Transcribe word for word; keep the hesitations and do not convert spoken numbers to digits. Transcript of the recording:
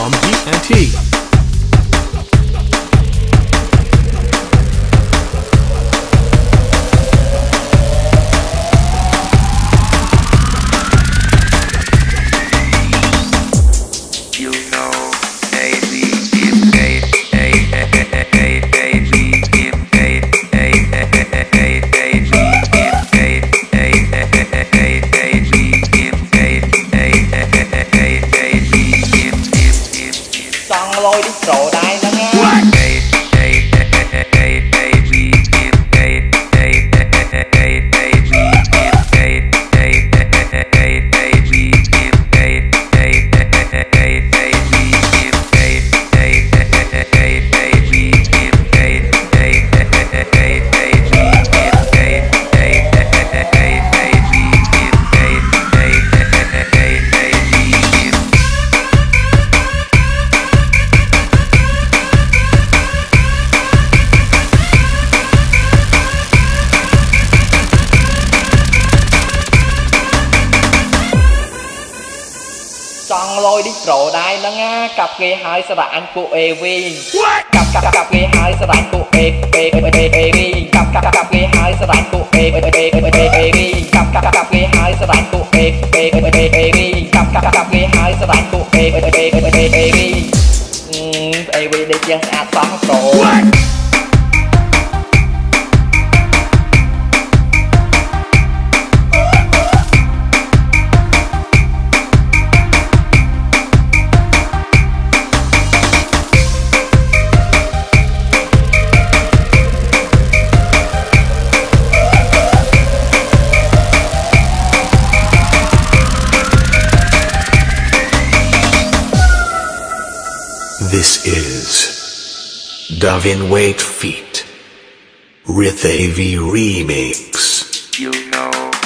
from G and T. Lôi đi trổ đai nó nghe. Xong lôi đi trổ đai nó nghe. Cặp ghê hai sẽ bạn của e vê. Cặp cặp cặp ghê hai sẽ bạn của e vê. Cặp cặp cặp ghê hai sẽ bạn của e vê. Cặp cặp cặp ghê hai sẽ bạn của e vê. Cặp cặp cặp ghê hai sẽ bạn của e vê. e vê để chơi sạch xong trổ. This is Davin Wait Feet Rith A V Remix. You know